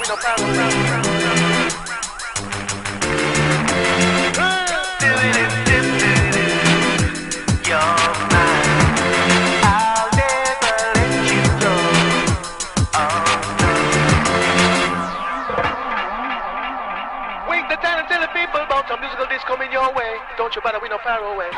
no problem. Some musical disc coming your way. Don't you bother, we no far away.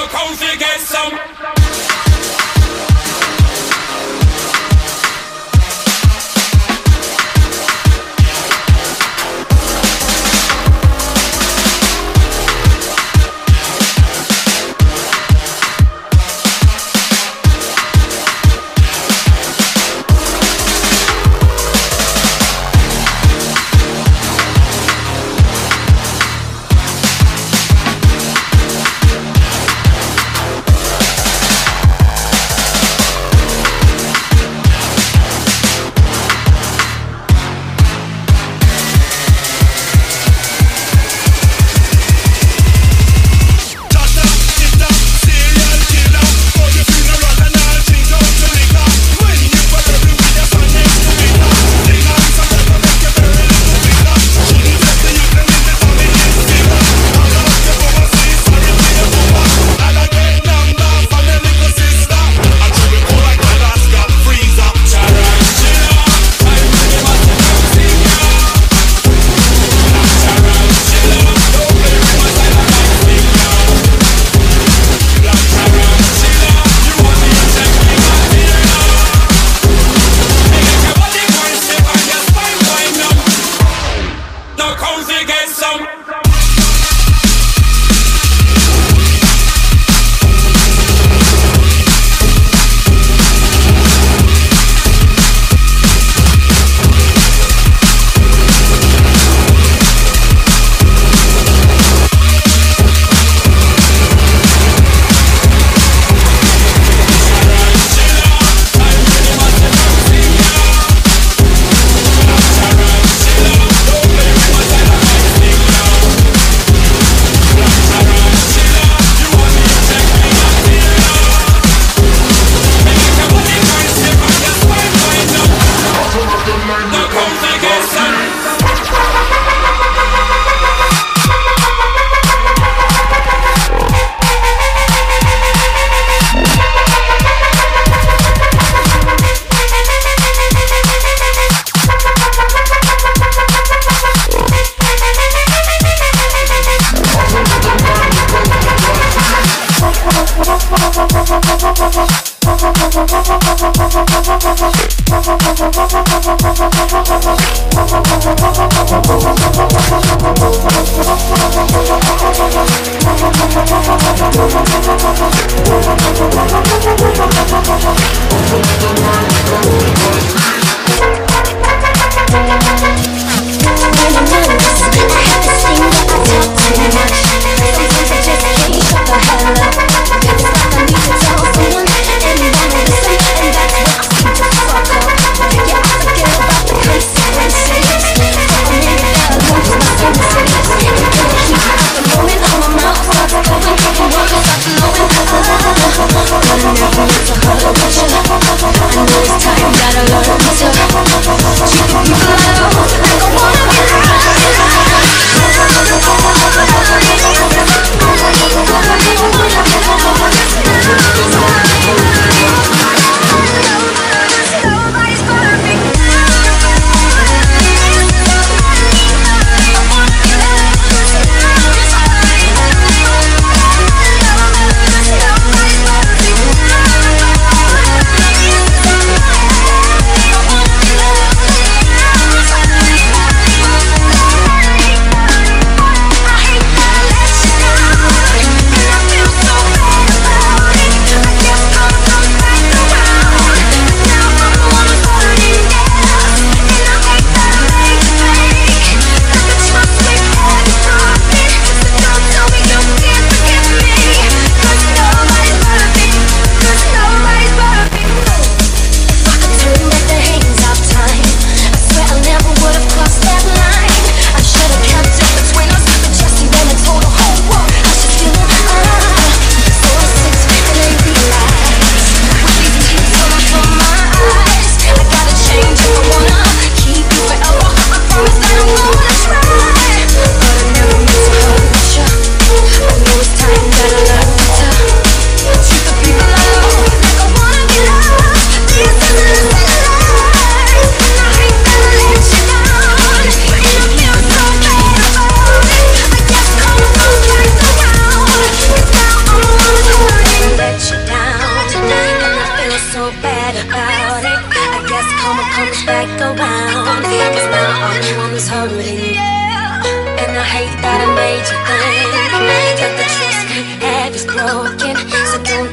come to get some.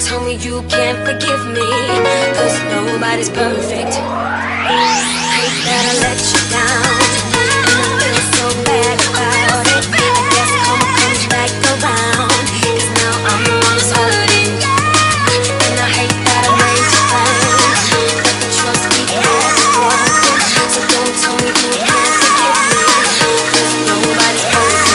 tell me you can't forgive me, 'cause nobody's perfect. Hate that I let you down, and I feel so bad about it. I guess karma comes back around, 'cause now I'm the one who's hurting. And I hate that I made you think that the trust we had is broken. So don't tell me you can't forgive me, 'cause nobody's perfect.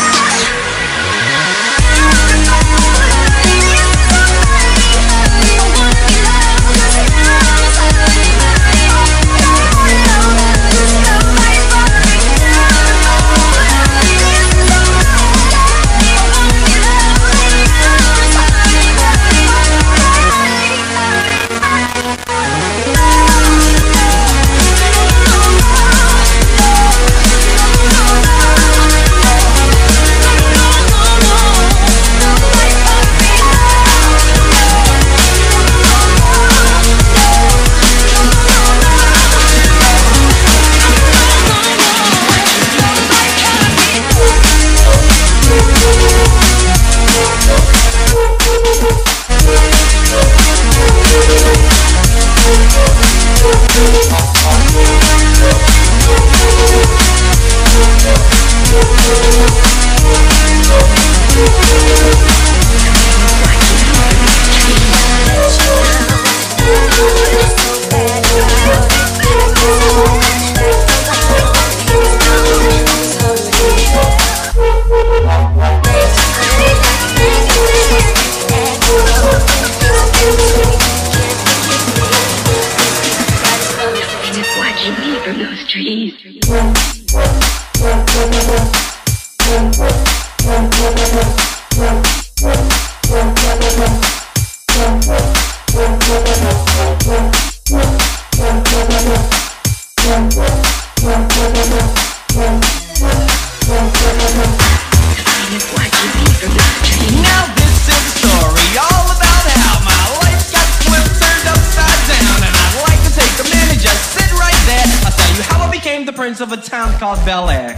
Of a town called Bel Air.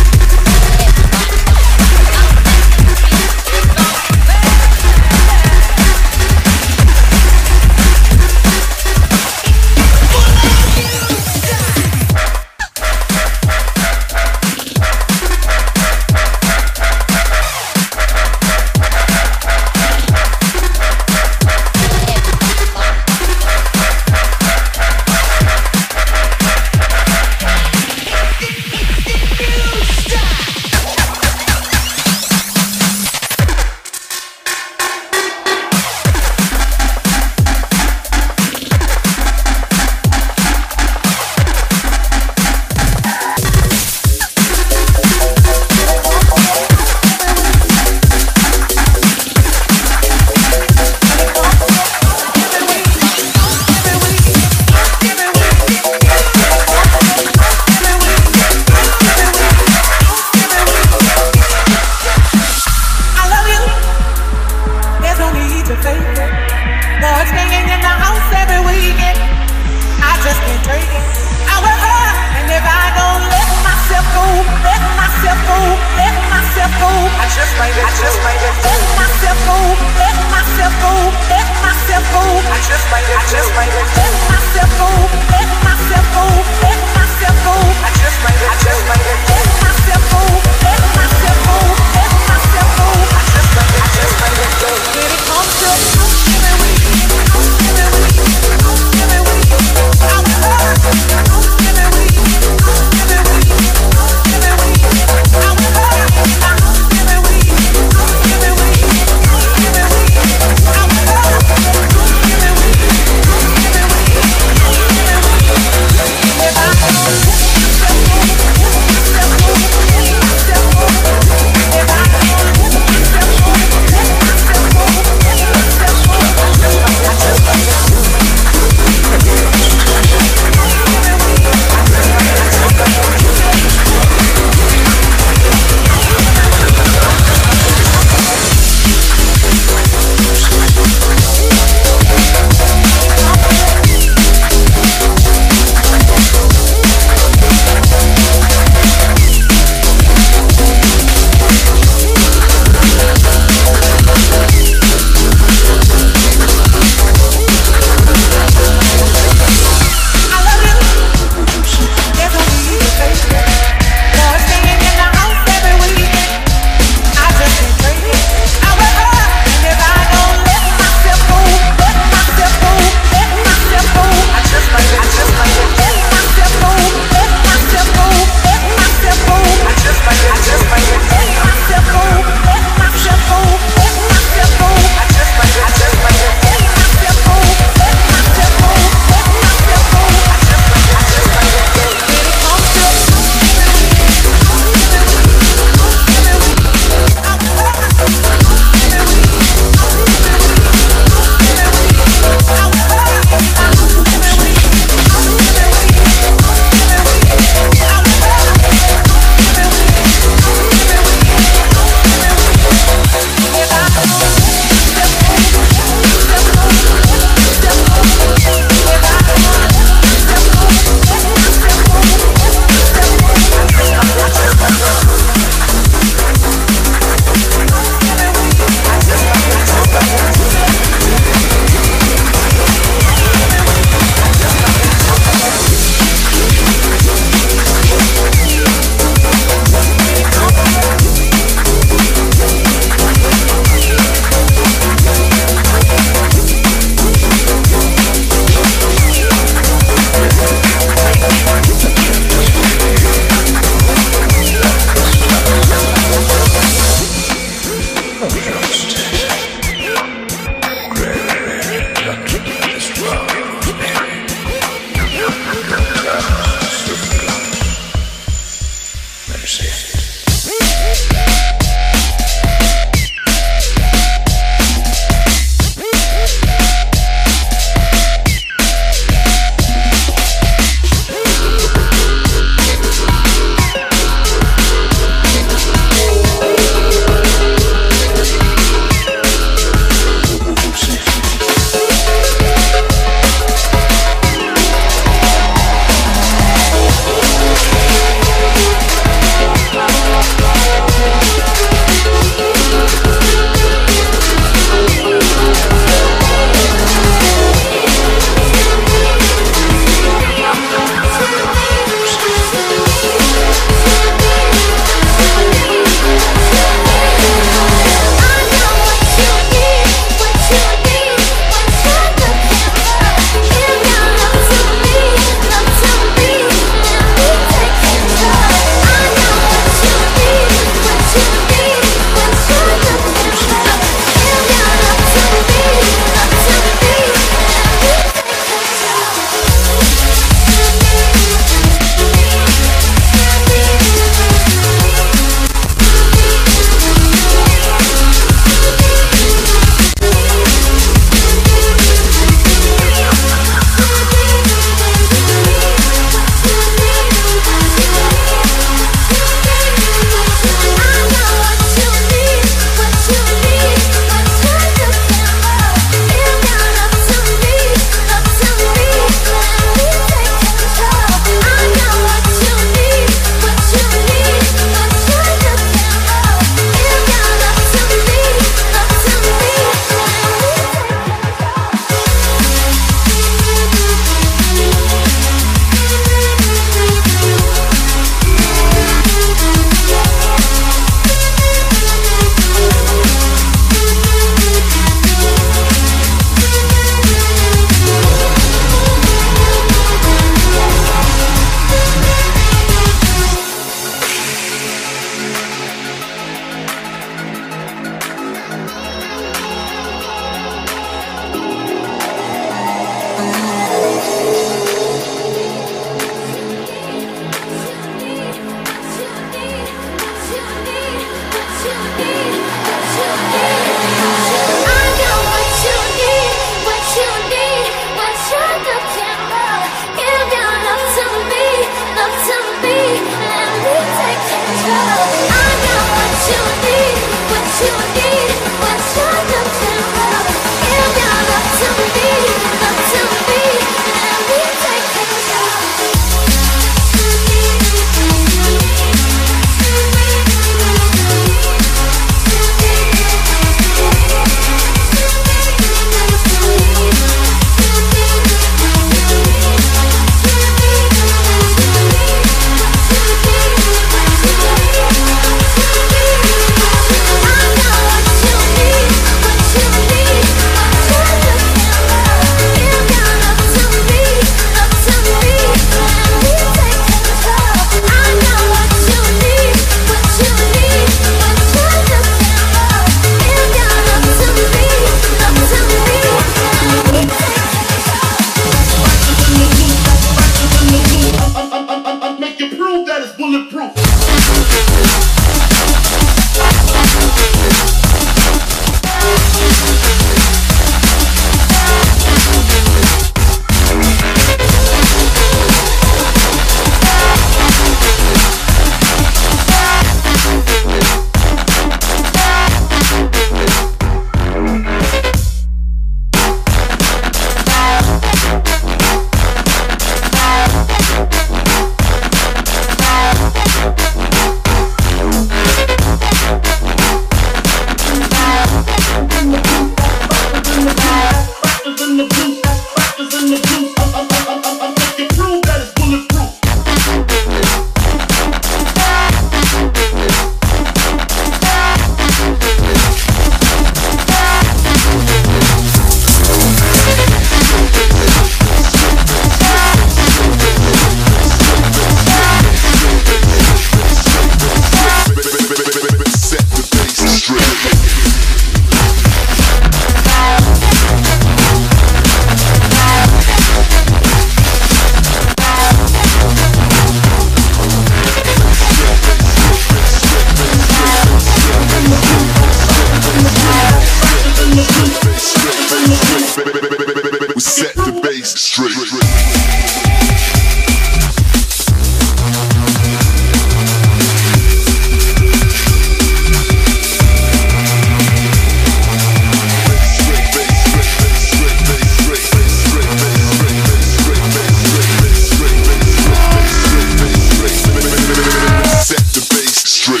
straight.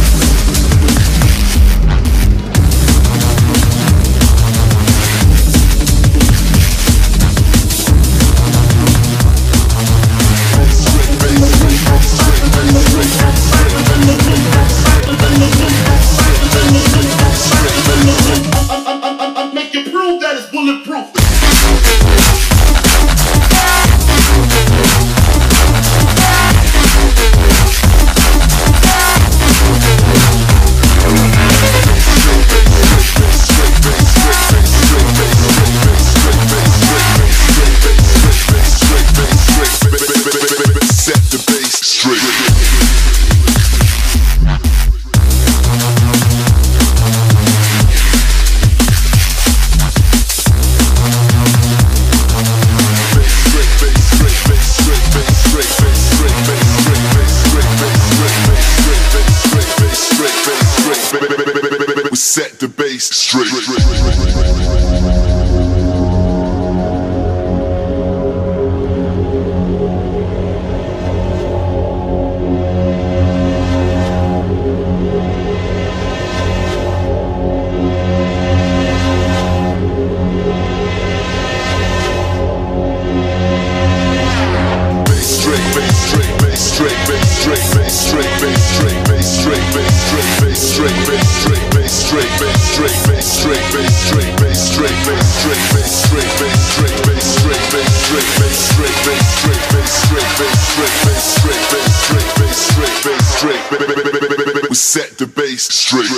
Make you prove that it's bulletproof. Set the bass straight. Set the bass straight. Set the bass straight.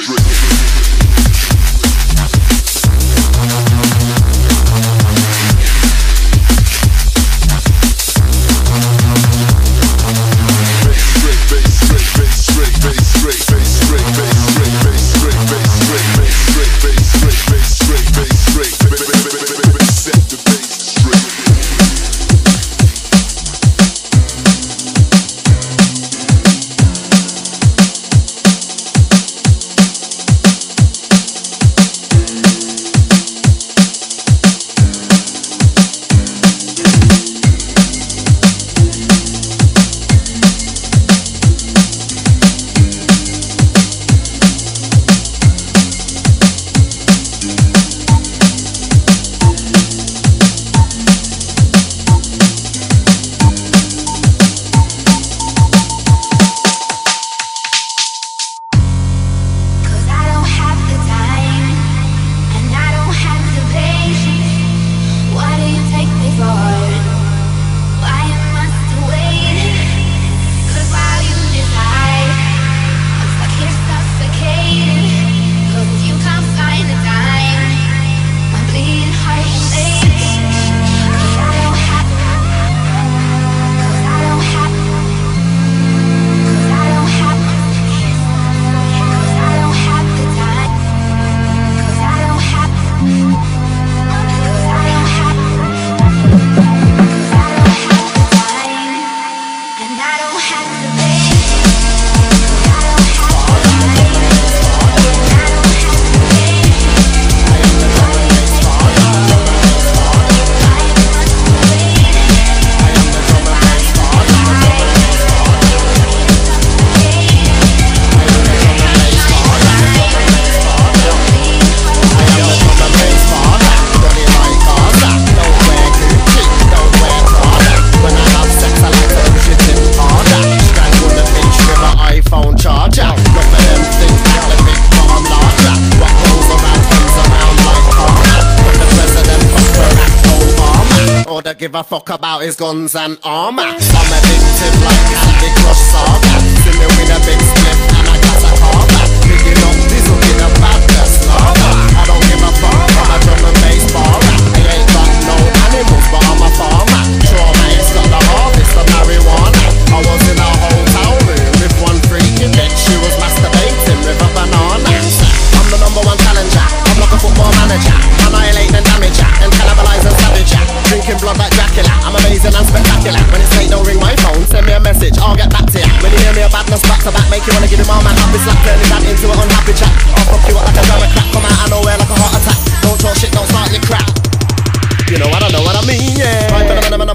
Give a fuck about his guns and armor. I'm addicted like Candy Crush Saga. See me with a big split and a casa carver. Picking up diesel in a badness lava. I don't give a fuck, I'm a drum and bass baller. I ain't got no animals but I'm a farmer. Traumate's got the harvest of marijuana. I was in a hotel room with one freaking bitch. She was masturbating with a banana. I'm the #1 challenger. I'm like a football manager. Annihilating and damage ya and cannibalizing savage ya. Drinking blood like Dracula. I'm amazing and spectacular. When it's late, don't ring my phone. Send me a message, I'll get back to ya. When you hear me a badness back to back, make you wanna give him all my happy slap. Turning that into an unhappy chat. I'll fuck you up like a drama crack. Come out of nowhere like a heart attack. Don't talk shit, don't start your crap. You know I don't know what I mean, yeah. Right,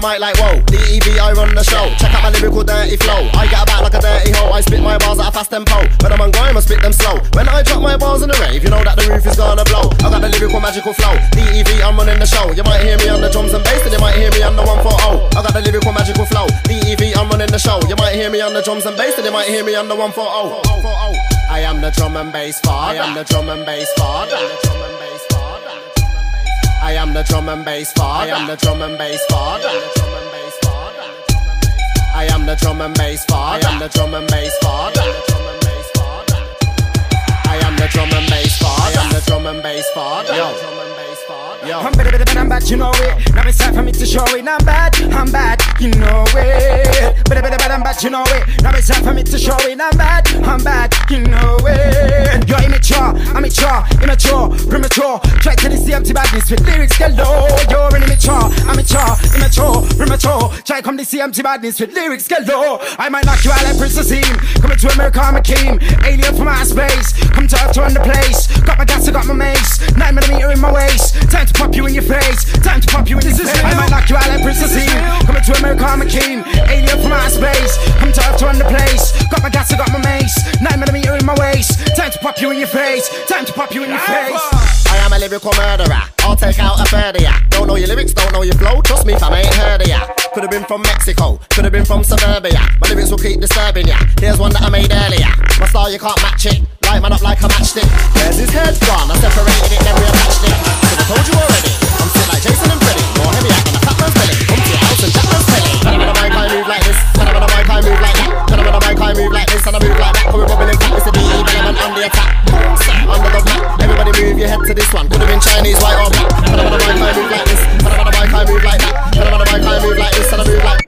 mic like whoa. DEV, I run the show. Check out my lyrical dirty flow. I get about like a dirty hoe. I spit my bars at a fast tempo. When I'm on grime, I spit them slow. When I drop my bars in the rave, you know that the roof is gonna blow. I got the lyrical magical flow. DEV, I'm running the show. You might hear me on the drums and bass, and you might hear me on the 140. I got the lyrical magical flow. DEV, I'm running the show. You might hear me on the drums and bass, and you might hear me on the 140. I am the drum and bass father. I am the drum and bass father. I am the drum and bass father. I am the drum and bass father. I am the drum and bass father. I am the drum and bass father. I am the drum and bass father. I am the drum and bass father. Yo. I'm better than I'm bad, you know it. Now it's time for me to show it. I'm bad, you know it. Better I'm bad, you know it. Now it's time for me to show it. I'm bad, you know it. You're immature, immature, premature. Try to this empty badness with lyrics galore. You're an immature, premature. Try come this empty badness with lyrics galore. I might knock you out like Prince Azim. Coming to America, I'm a king. Alien from outer space. Come to Earth to run the place. Got my gas, I got my mace. 9mm in my waist. Time to pop you in your face. Time to pop you in your face. I might knock you out like Prince Azim. Coming to America, I'm a king. Alien from outer space. Come to Earth to run the place. Got my gas, I got my mace. 9mm in my waist. Time to pop you in your face. Time to pop you in your face. I am a lyrical murderer. I'll take out a third of ya. Don't know your lyrics, don't know your flow. Trust me, fam, I ain't heard of ya. Could've been from Mexico, could've been from suburbia. My lyrics will keep disturbing ya. Here's one that I made earlier. My style, you can't match it. Light man up like a matchstick. Where's his head gone? I separated it, then reattached it. Could've told you already. I'm still like Jason and Freddy. More heavy act than a fat man's belly. Come to your house and jack man's belly. When I'm on the mic, I move like this. When I'm on the mic, I move like that. When I'm on the mic, I move like this. And I move like that. Cause we're bubbling back. It's a DE element on the attack. Under the map. Everybody move your head to this one. Could've been Chinese, white or black. When I'm on the mic, I move like this. When I'm on the mic, I move like that. When I'm on the mic, I move like this. And I move like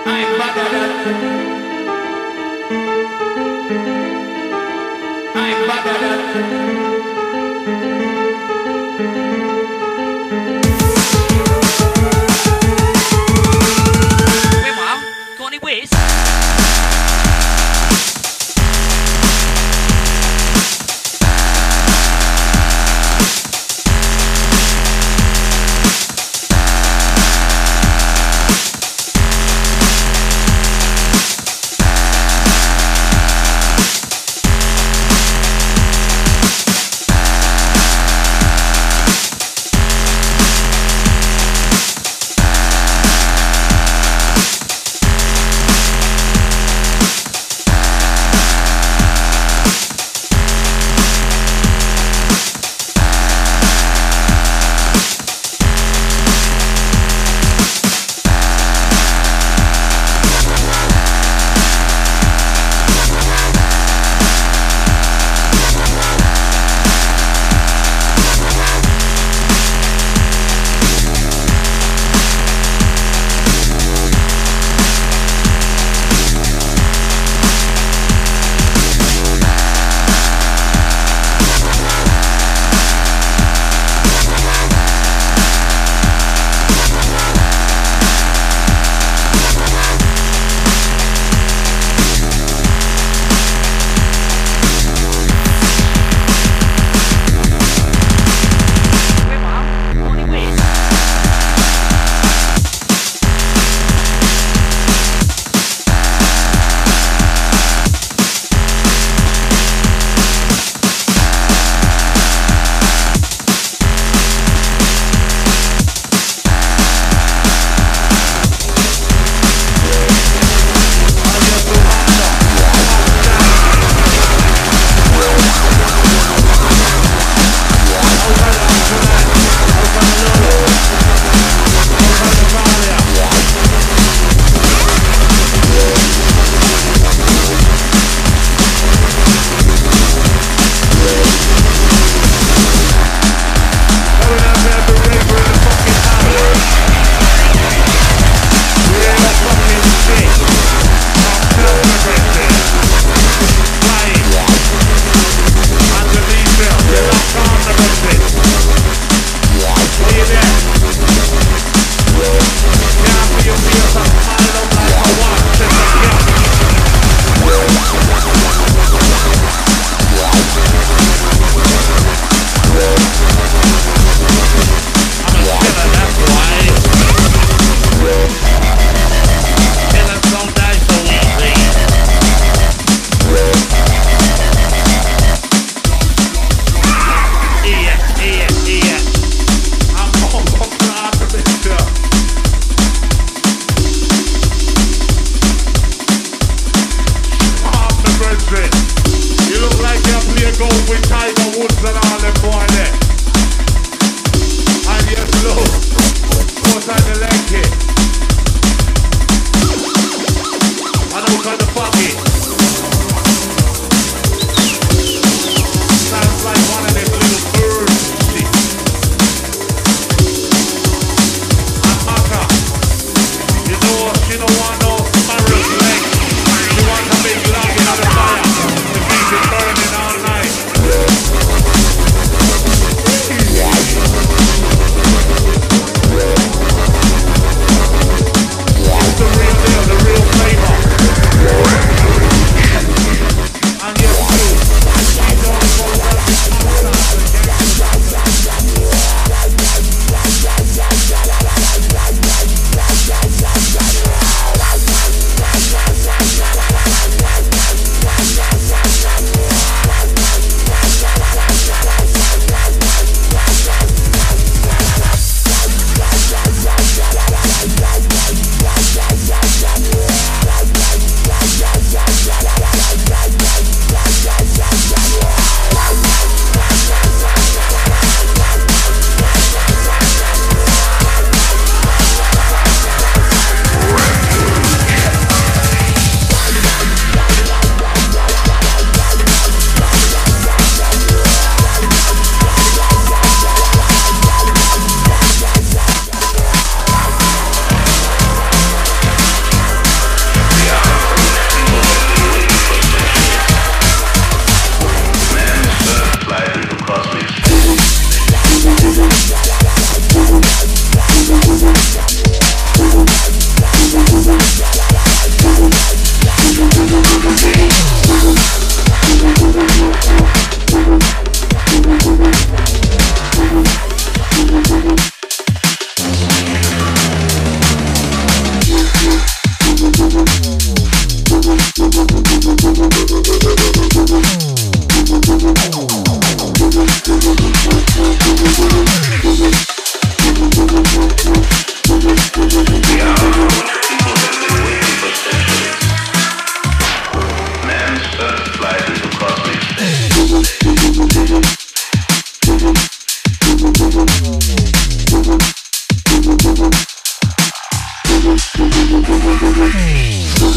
I'm better than. I'm better than. Got any whiz?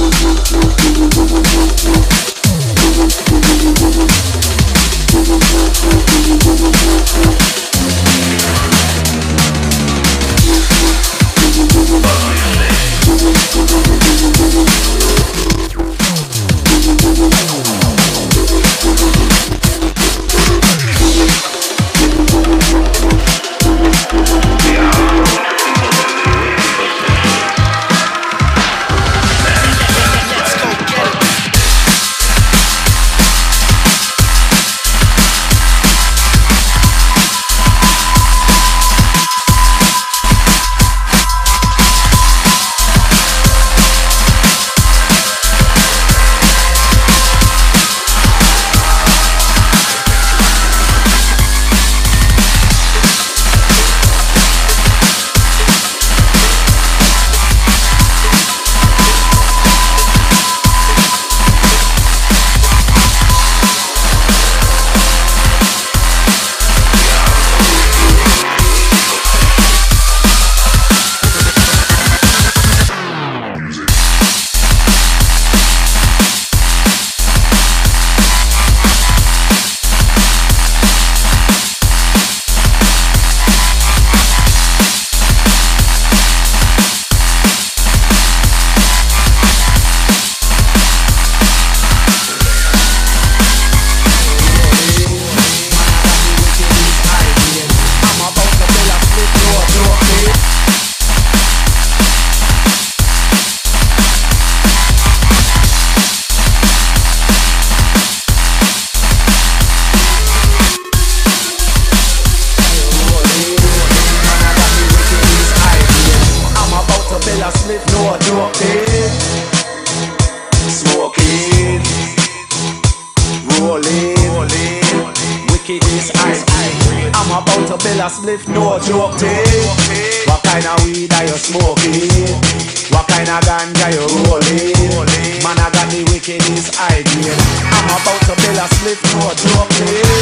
Spliff, no joke thing. What kind of weed are you smoking? What kind of ganja you rolling? Man, I got the wickedest idea. I'm about to build a spliff, no joke thing.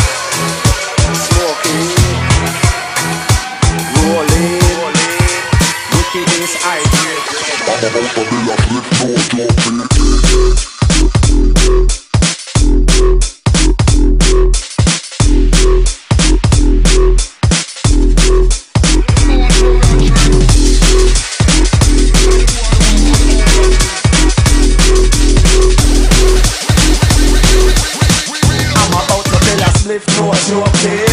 Smoking, rolling, wickedest idea. I'm about to build a spliff, no joke thing. No joke thing.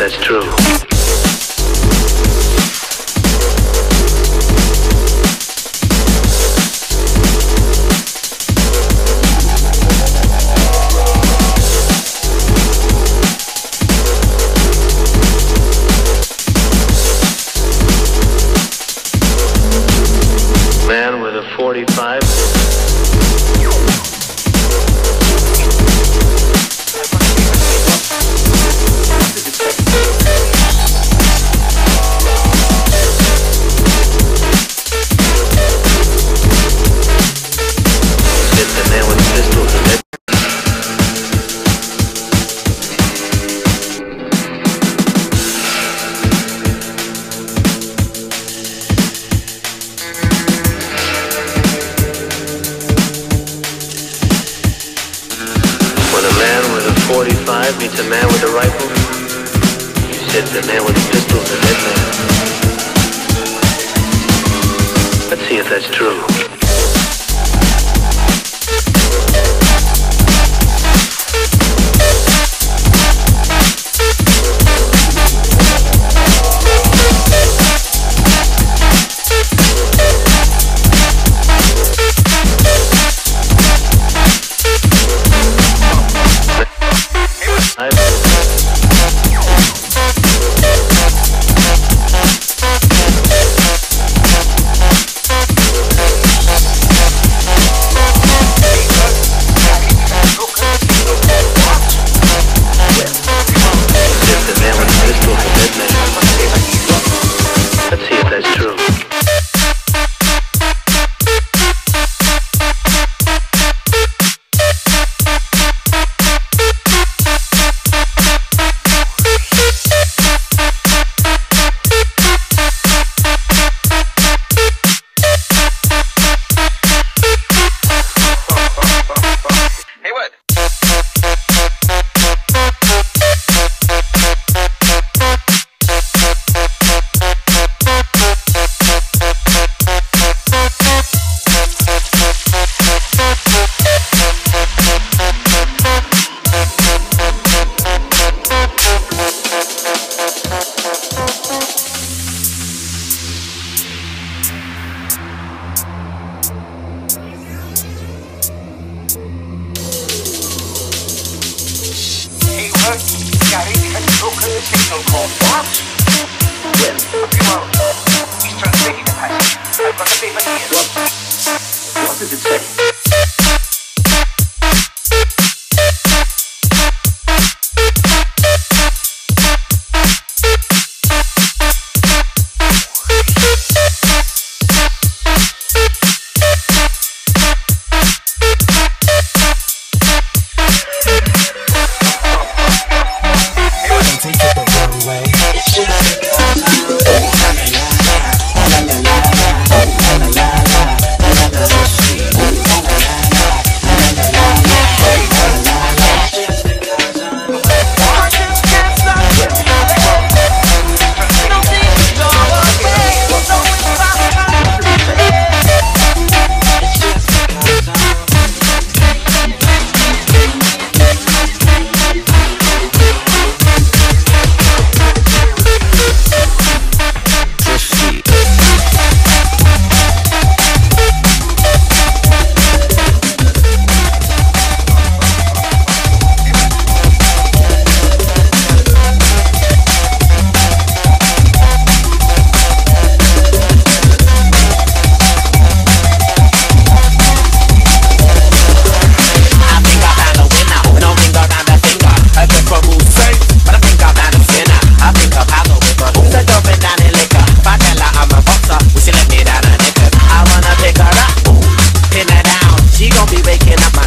that's true. Man with a 45. Meets a man with a rifle. You said the man with a pistol is a dead man. Let's see if that's true. She gon' be waking up my